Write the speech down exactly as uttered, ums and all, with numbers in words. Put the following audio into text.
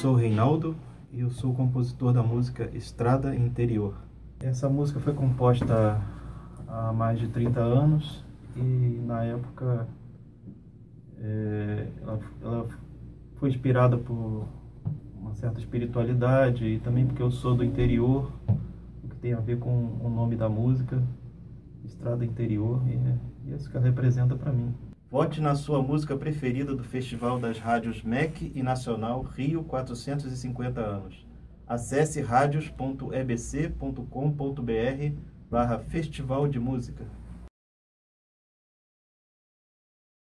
sou o Reinaldo e eu sou o compositor da música Estrada Interior. Essa música foi composta há mais de trinta anos e na época é, ela, ela foi inspirada por uma certa espiritualidade e também porque eu sou do interior, o que tem a ver com o nome da música, Estrada Interior, e é isso que ela representa para mim. Vote na sua música preferida do Festival das Rádios M E C e Nacional Rio quatrocentos e cinquenta anos. Acesse radios ponto e b c ponto com ponto b r barra Festival de Música.